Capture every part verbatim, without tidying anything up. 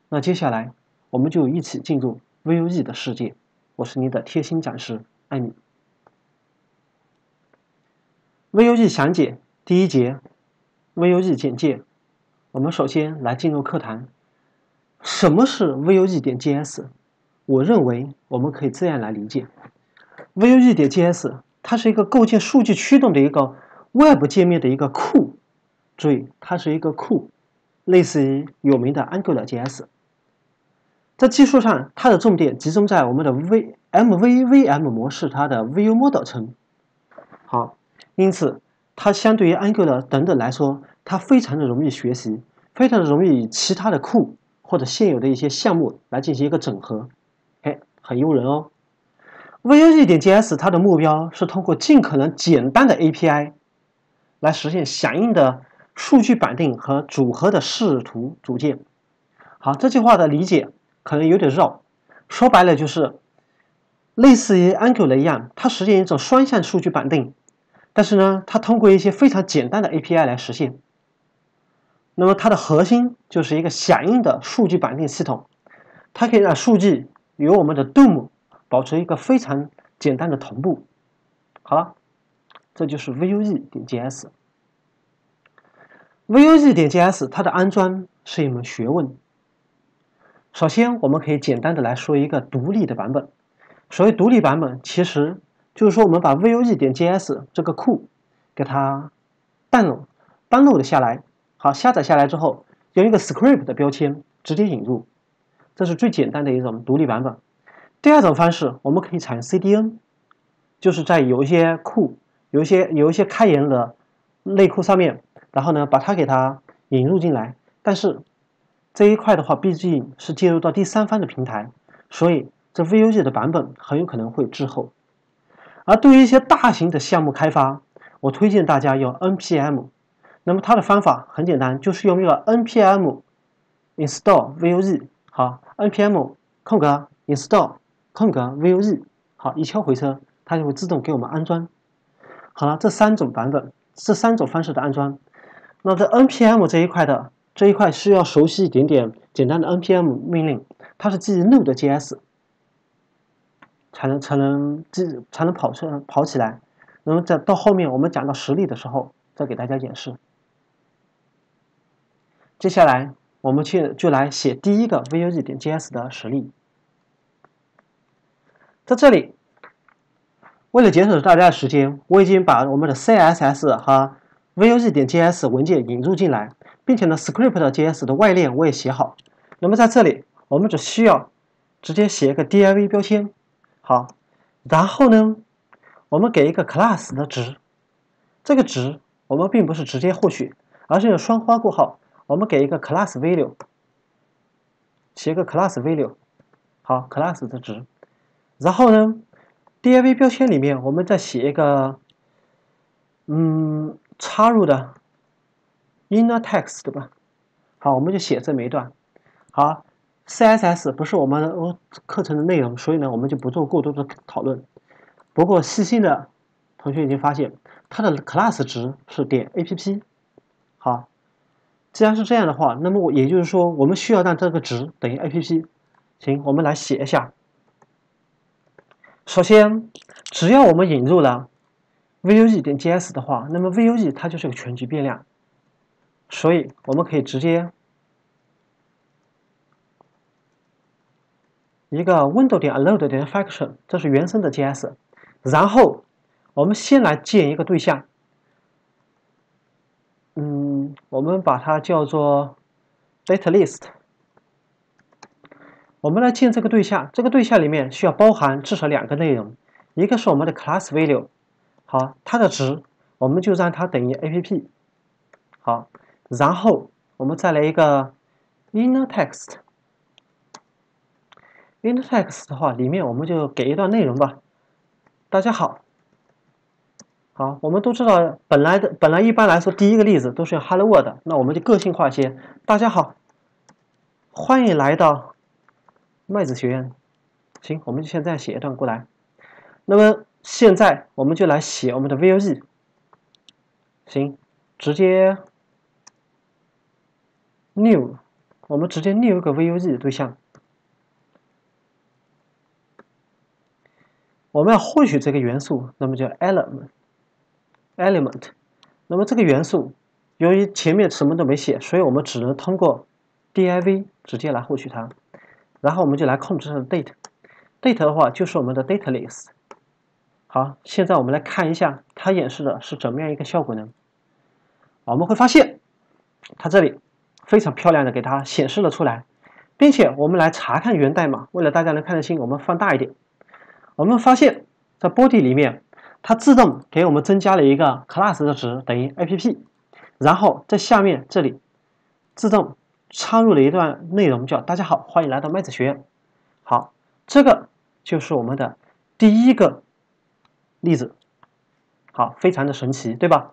那接下来我们就一起进入 V U E 的世界。我是你的贴心讲师艾米。V U E 详解第一节 V U E 简介。我们首先来进入课堂。什么是 V U E 点 J S？ 我认为我们可以这样来理解 ：V U E 点 J S 它是一个构建数据驱动的一个 Web 界面的一个库。注意，它是一个库，类似于有名的 AngularJS。在技术上，它的重点集中在我们的 V M V V M 模式它的 View Model 层。好，因此它相对于 Angular 等等来说，它非常的容易学习，非常的容易与其他的库或者现有的一些项目来进行一个整合。哎，很诱人哦。V U E 点 J S 它的目标是通过尽可能简单的 A P I 来实现响应的数据绑定和组合的视图组件。好，这句话的理解可能有点绕，说白了就是类似于 Angular 一样，它实现一种双向数据绑定，但是呢，它通过一些非常简单的 A P I 来实现。那么它的核心就是一个响应的数据绑定系统，它可以让数据与我们的 D O M 保持一个非常简单的同步。好了，这就是 V U E 点 J S。V U E 点 J S 它的安装是一门学问。首先，我们可以简单的来说一个独立的版本。所谓独立版本，其实就是说我们把 V U E 点 J S 这个库给它 download download 下来，好，下载下来之后，用一个 script 的标签直接引入，这是最简单的一种独立版本。第二种方式，我们可以采用 C D N， 就是在有一些库、有一些有一些开源的类库上面，然后呢把它给它引入进来，但是这一块的话，毕竟是接入到第三方的平台，所以这 V U E 的版本很有可能会滞后。而对于一些大型的项目开发，我推荐大家用 N P M。那么它的方法很简单，就是用一个 N P M install V U E， 好 ，N P M 空格 install 空格 V U E， 好，一敲回车，它就会自动给我们安装。好了，这三种版本，这三种方式的安装。那在 N P M 这一块的这一块需要熟悉一点点简单的 N P M 命令，它是基于 Node.js 才能才能才能跑出跑起来。那么在到后面我们讲到实例的时候，再给大家演示。接下来我们去就来写第一个 V U E 点 J S 的实例。在这里，为了节省大家的时间，我已经把我们的 C S S 和 V U E 点 J S 文件引入进来，并且呢 Script.js 的外链我也写好。那么在这里，我们只需要直接写一个 div 标签，好，然后呢，我们给一个 class 的值，这个值我们并不是直接获取，而是用双花括号，我们给一个 class value， 写一个 class value， 好 class 的值，然后呢 div 标签里面我们再写一个嗯插入的 inner text 对吧？好，我们就写这么一段。好 ，C S S 不是我们课程的内容，所以呢我们就不做过多的讨论。不过细心的同学已经发现，它的 class 值是点 app。好，既然是这样的话，那么我也就是说，我们需要让这个值等于 app。行，我们来写一下。首先，只要我们引入了 V U E 点 J S 的话，那么 V U E 它就是个全局变量，所以我们可以直接一个 window 点 load 点 function， 这是原生的 J S。然后我们先来建一个对象，嗯，我们把它叫做 data list。我们来建这个对象，这个对象里面需要包含至少两个内容，一个是我们的 class value， 好，它的值我们就让它等于 app， 好，然后我们再来一个 inner text。inner text 的话，里面我们就给一段内容吧。大家好，好，我们都知道，本来的本来一般来说，第一个例子都是用 Hello World， 那我们就个性化些。大家好，欢迎来到麦子学院。行，我们就先这样写一段过来。那么现在我们就来写我们的 V U E。行，直接 new 我们直接另有一个 V U E 对象，我们要获取这个元素，那么叫 element element。那么这个元素，由于前面什么都没写，所以我们只能通过 div 直接来获取它。然后我们就来控制它的 date。date 的话就是我们的 data list。好，现在我们来看一下它演示的是怎么样一个效果呢？我们会发现，它这里非常漂亮的给它显示了出来，并且我们来查看源代码。为了大家能看得清，我们放大一点。我们发现，在 body 里面，它自动给我们增加了一个 class 的值等于 app， 然后在下面这里自动插入了一段内容，叫大家好，欢迎来到麦子学院。好，这个就是我们的第一个例子。好，非常的神奇，对吧？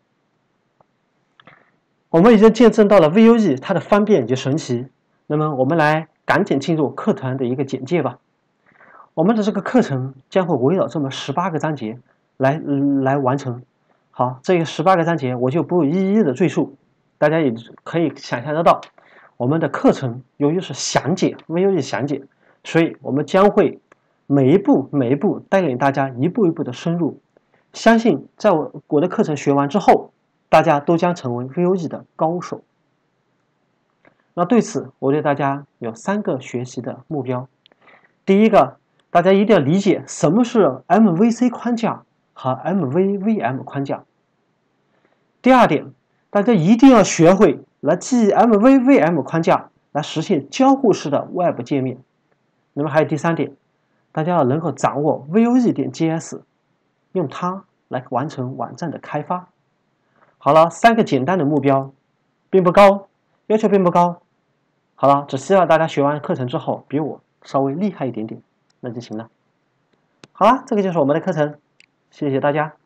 我们已经见证到了 V U E 它的方便以及神奇。那么我们来赶紧进入课程的一个简介吧。我们的这个课程将会围绕这么十八个章节来、嗯、来完成。好，这个十八个章节我就不一一的赘述，大家也可以想象得到，我们的课程由于是详解 V U E 详解，所以我们将会每一步每一步带领大家一步一步的深入。相信在我我的课程学完之后，大家都将成为 V U E 的高手。那对此，我对大家有三个学习的目标。第一个，大家一定要理解什么是 M V C 框架和 M V V M 框架。第二点，大家一定要学会来记忆 M V V M 框架，来实现交互式的 Web 界面。那么还有第三点，大家要能够掌握 V U E 点 J S， 用它来完成网站的开发。好了，三个简单的目标，并不高，要求并不高。好了，只希望大家学完课程之后比我稍微厉害一点点，那就行了。好了，这个就是我们的课程，谢谢大家。